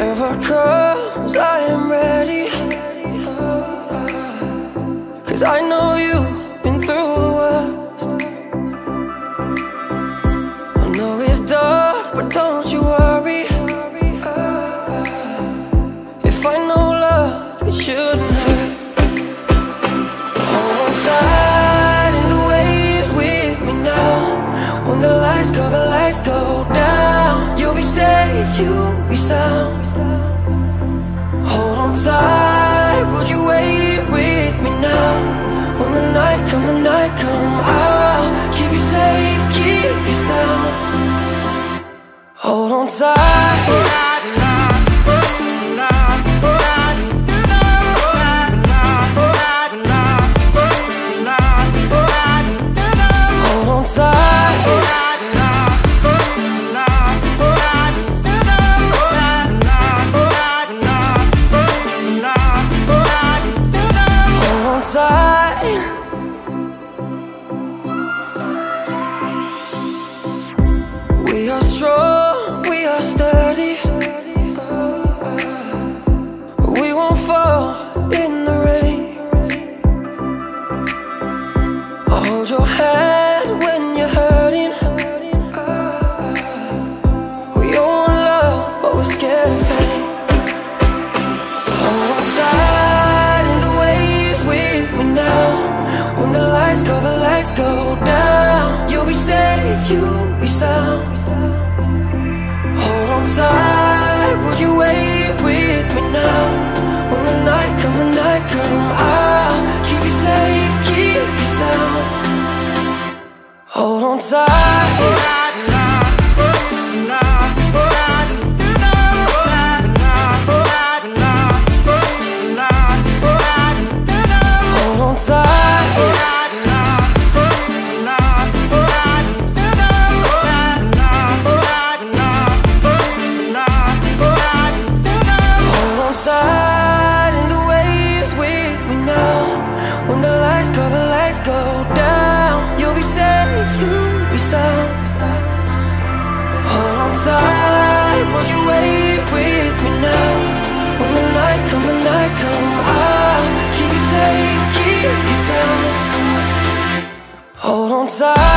Whatever comes, I am ready. 'Cause I know you've been through the worst. I know it's dark, but don't you worry. If I know love, it shouldn't hurt. Hold on tight in the waves with me now. When the lights go down, you'll be safe, you'll be sound. Hold on tight, would you wait with me now? When the night come, I'll keep you safe, keep you sound. Hold on tight. Hold on tight. We are strong, we are sturdy. We won't fall in the rain. I'll hold your hand when you're hurting. We all want love, but we're scared of pain. Hold on tight in the waves with me now. When the lights go down, you'll be safe, you'll be sound. Hold on tight, would you wait with me now? When the night come, I'll keep you safe, keep you sound. Hold on tight. Hold on tight. Side in the waves with me now. When the lights go down, you'll be safe, you'll be sound. Hold on tight, would you wait with me now? When the night come, I'll keep you safe, keep you sound. Hold on tight.